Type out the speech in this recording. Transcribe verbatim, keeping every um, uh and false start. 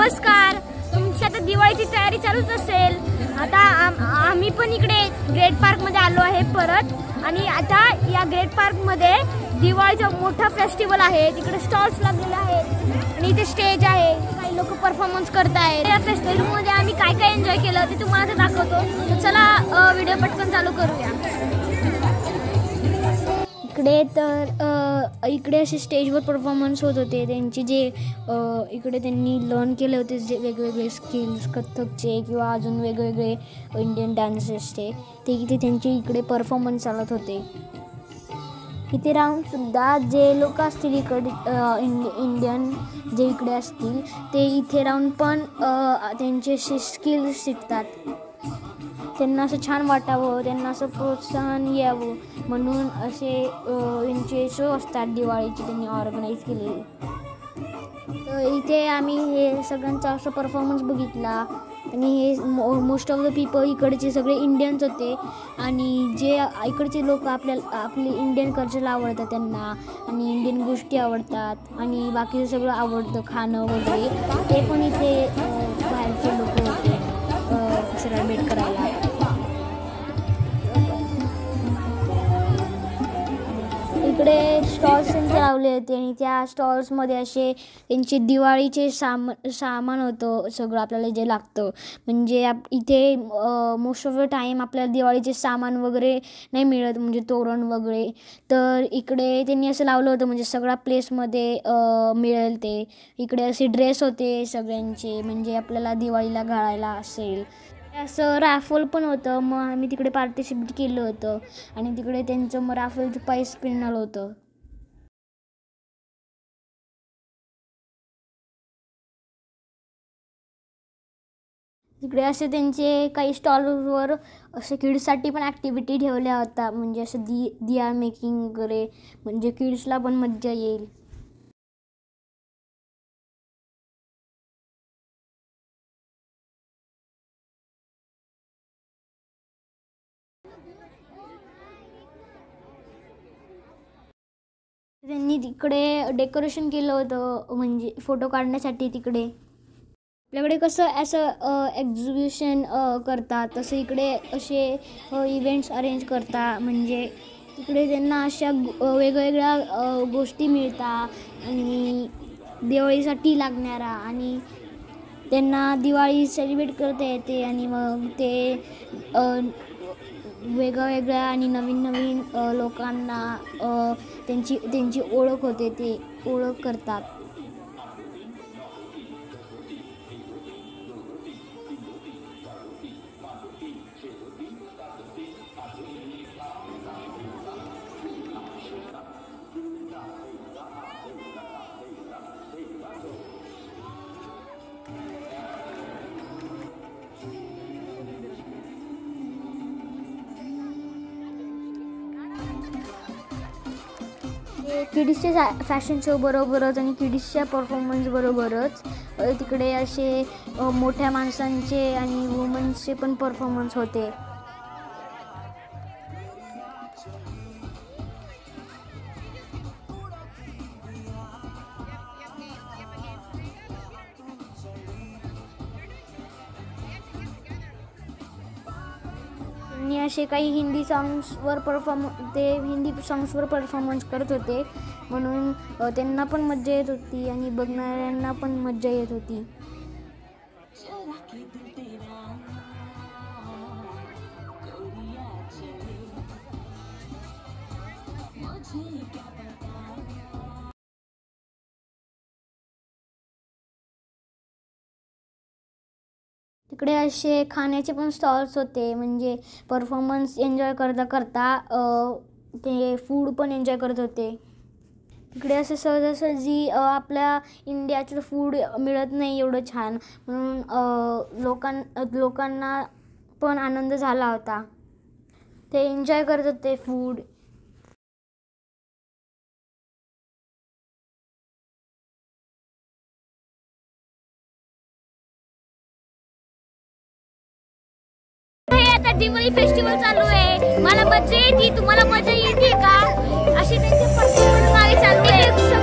नमस्कार. तुमची आता दिवाळीची तयारी चालूच असेल. आता आम्ही पण इकडे ग्रेट पार्क मध्ये आलो आहे परत. आणि आता या ग्रेट पार्क मध्ये दिवाळीचा मोठा फेस्टिवल आहे. तिकडे स्टॉल्स लागलेले आहेत आणि इथे स्टेज आहे. काही लोक परफॉर्मन्स करत आहेत. या फेस्टिवल मध्ये आम्ही काय काय एन्जॉय केलं ते तुम्हाला दाखवतो. तर चला व्हिडिओ पटकन चालू करूया. इकडे तर इकडे असे स्टेजवर परफॉर्मन्स होत होते. त्यांचे जे इकडे त्यांनी लर्न केले होते जे वेगवेगळे स्किल्स कथ्थकचे किंवा अजून वेगवेगळे इंडियन डान्सेसचे ते इथे त्यांचे इकडे परफॉर्मन्स चालत होते. इथे राहून सुद्धा जे लोक असतील इकडे इंडियन जे इकडे असतील ते इथे राहून पण त्यांचे स्किल्स शिकतात. त्यांना असं छान वाटावं, त्यांना असं प्रोत्साहन यावं म्हणून असे यांचे शो असतात दिवाळीचे त्यांनी ऑर्गनाईज केलेले. तर इथे आम्ही हे सगळ्यांचा असं परफॉर्मन्स बघितला. आणि हे मो मोस्ट ऑफ द पीपल इकडचे सगळे इंडियन्स होते. आणि जे इकडचे लोक आपल्याला आपले इंडियन कल्चरला आवडतं त्यांना आणि इंडियन गोष्टी आवडतात आणि बाकीचं सगळं आवडतं खाणं वगैरे ते पण इथे बाहेरचे लोक होते सेलिब्रेट करायला. इकडे स्टॉल्स त्यांचे लावले होते आणि त्या स्टॉल्समध्ये असे त्यांचे दिवाळीचे सामान सामान होतं सगळं आपल्याला जे लागतं. म्हणजे आप इथे मोस्ट ऑफ द टाईम आपल्याला दिवाळीचे सामान वगैरे नाही मिळत म्हणजे तोरण वगैरे. तर इकडे त्यांनी असं लावलं होतं म्हणजे सगळ्या प्लेसमध्ये मिळेल ते. इकडे असे ड्रेस होते सगळ्यांचे म्हणजे आपल्याला दिवाळीला घालायला असेल. असं राफल पण होतं. मग आम्ही तिकडे पार्टिसिपेट केलं होतं आणि तिकडे त्यांचं मग राफलचं प्राईज पण आलं होतं. तिकडे असे त्यांचे काही स्टॉलवर असे किड्ससाठी पण ॲक्टिव्हिटी ठेवल्या होत्या म्हणजे असं दि दिया मेकिंग वगैरे म्हणजे किड्सला पण मज्जा येईल. त्यांनी तिकडे डेकोरेशन केलं होतं म्हणजे फोटो काढण्यासाठी. तिकडे आपल्याकडे कसं असं एक्झिबिशन करतात तसं इकडे असे इव्हेंट्स अरेंज करतात. म्हणजे तिकडे त्यांना अशा वेगवेगळ्या गोष्टी मिळतात आणि दिवाळीसाठी लागणारा आणि त्यांना दिवाळी सेलिब्रेट करता येते. आणि मग ते वेगळ्या वेगळ्या आणि नवीन नवीन लोकांना त्यांची त्यांची ओळख होते ते ओळख करतात. किड्सच्या फॅशन शो बरोबरच आणि किड्सच्या परफॉर्मन्स बरोबरच तिकडे असे मोठ्या माणसांचे आणि वुमन्सचे पण परफॉर्मन्स होते. आणि असे काही हिंदी सॉंग्सवर परफॉर्म ते हिंदी सॉंग्सवर परफॉर्मन्स करत होते म्हणून त्यांना पण मज्जा येत होती आणि बघणाऱ्यांना पण मज्जा येत होती. तिकडे असे खाण्याचे पण स्टॉल्स होते म्हणजे परफॉर्मन्स एन्जॉय करता करता ते फूड पण एन्जॉय करत होते. तिकडे असं सहजासहजी आपल्या इंडियाचं फूड मिळत नाही एवढं छान म्हणून लोकां लोकांना पण आनंद झाला होता. ते एन्जॉय करत होते फूड. दिवाळी फेस्टिवल चालू आहे. मला मजा येते. तुम्हाला मजा येते का? अशी त्यांची परफॉर्मन्स चालू आहे.